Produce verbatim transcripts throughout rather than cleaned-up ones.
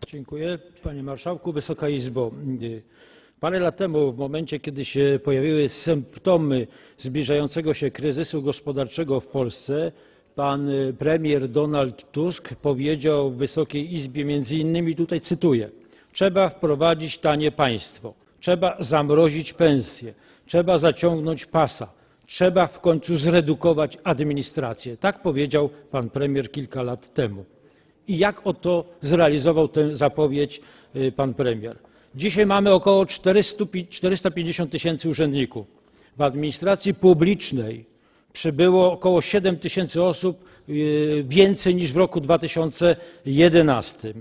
Dziękuję. Panie Marszałku, Wysoka Izbo. Parę lat temu, w momencie, kiedy się pojawiły symptomy zbliżającego się kryzysu gospodarczego w Polsce, pan premier Donald Tusk powiedział w Wysokiej Izbie między innymi, tutaj cytuję: trzeba wprowadzić tanie państwo, trzeba zamrozić pensje, trzeba zaciągnąć pasa, trzeba w końcu zredukować administrację. Tak powiedział pan premier kilka lat temu. I jak oto zrealizował tę zapowiedź pan premier? Dzisiaj mamy około czterysta pięćdziesiąt tysięcy urzędników. W administracji publicznej przybyło około siedem tysięcy osób, więcej niż w roku dwa tysiące jedenastym.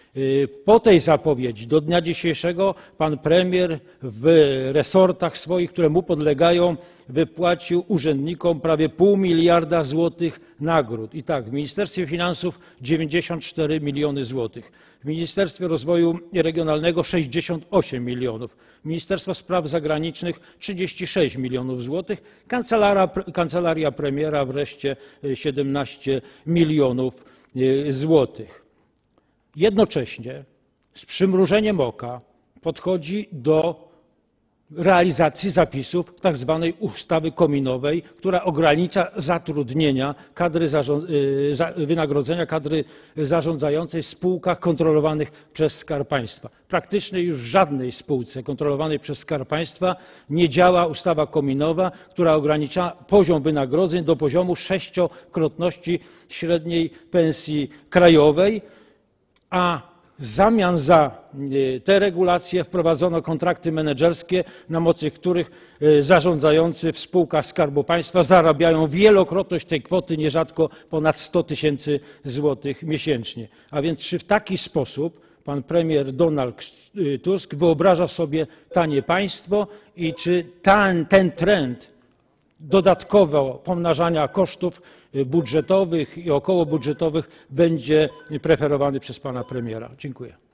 Po tej zapowiedzi do dnia dzisiejszego pan premier w resortach swoich, które mu podlegają, wypłacił urzędnikom prawie pół miliarda złotych nagród. I tak, w Ministerstwie Finansów dziewięćdziesiąt cztery miliony złotych, w Ministerstwie Rozwoju Regionalnego sześćdziesiąt osiem milionów, Ministerstwo Spraw Zagranicznych trzydzieści sześć milionów złotych, Kancelaria, Kancelaria Premiera wreszcie siedemnaście milionów złotych. Jednocześnie z przymrużeniem oka podchodzi do realizacji zapisów tak zwanej ustawy kominowej, która ogranicza zatrudnienia kadry, wynagrodzenia kadry zarządzającej w spółkach kontrolowanych przez Skarb Państwa. Praktycznie już w żadnej spółce kontrolowanej przez Skarb Państwa nie działa ustawa kominowa, która ogranicza poziom wynagrodzeń do poziomu sześciokrotności średniej pensji krajowej, a w zamian za te regulacje wprowadzono kontrakty menedżerskie, na mocy których zarządzający w spółkach Skarbu Państwa zarabiają wielokrotność tej kwoty, nierzadko ponad sto tysięcy złotych miesięcznie. A więc czy w taki sposób pan premier Donald Tusk wyobraża sobie tanie państwo i czy ten, ten trend dodatkowo pomnażania kosztów budżetowych i okołobudżetowych będzie preferowany przez pana premiera? Dziękuję.